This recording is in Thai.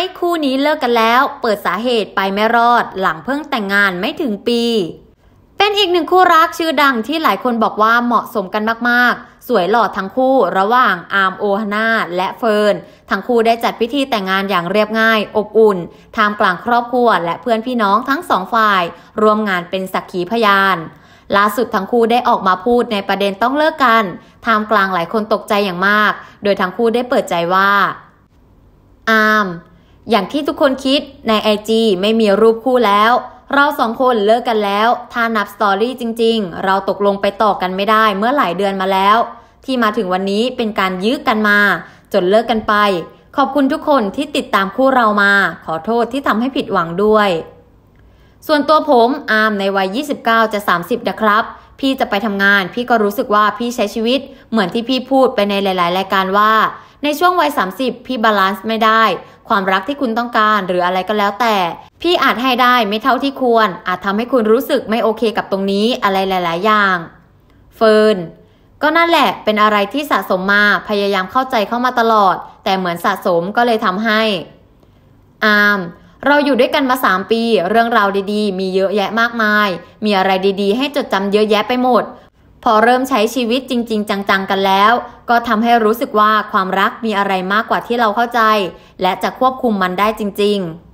คู่นี้เลิกกันแล้วเปิดสาเหตุไปไม่รอดหลังเพิ่งแต่งงานไม่ถึงปีเป็นอีกหนึ่งคู่รักชื่อดังที่หลายคนบอกว่าเหมาะสมกันมากๆสวยหล่อทั้งคู่ระหว่างอาร์มโอฮาน่าและเฟิร์นทั้งคู่ได้จัดพิธีแต่งงานอย่างเรียบง่ายอบอุ่นท่ามกลางครอบครัวและเพื่อนพี่น้องทั้งสองฝ่ายร่วมงานเป็นสักขีพยานล่าสุดทั้งคู่ได้ออกมาพูดในประเด็นต้องเลิกกันท่ามกลางหลายคนตกใจอย่างมากโดยทั้งคู่ได้เปิดใจว่าอาร์มอย่างที่ทุกคนคิดในIGไม่มีรูปคู่แล้วเราสองคนเลิกกันแล้วถ้านับสตอรี่จริงๆเราตกลงไปต่อกันไม่ได้เมื่อหลายเดือนมาแล้วที่มาถึงวันนี้เป็นการยื้อกันมาจนเลิกกันไปขอบคุณทุกคนที่ติดตามคู่เรามาขอโทษที่ทำให้ผิดหวังด้วยส่วนตัวผมอาร์มในวัย29จะ30นะครับพี่จะไปทำงานพี่ก็รู้สึกว่าพี่ใช้ชีวิตเหมือนที่พี่พูดไปในหลายๆรายการว่าในช่วงวัย30พี่บาลานซ์ไม่ได้ความรักที่คุณต้องการหรืออะไรก็แล้วแต่พี่อาจให้ได้ไม่เท่าที่ควรอาจทำให้คุณรู้สึกไม่โอเคกับตรงนี้อะไรหลายๆอย่างเฟิร์นก็นั่นแหละเป็นอะไรที่สะสมมาพยายามเข้าใจเข้ามาตลอดแต่เหมือนสะสมก็เลยทำให้อาร์มเราอยู่ด้วยกันมา3 ปีเรื่องราวดีๆมีเยอะแยะมากมายมีอะไรดีๆให้จดจำเยอะแยะไปหมดพอเริ่มใช้ชีวิตจริงๆจังๆกันแล้วก็ทำให้รู้สึกว่าความรักมีอะไรมากกว่าที่เราเข้าใจและจะควบคุมมันได้จริงๆ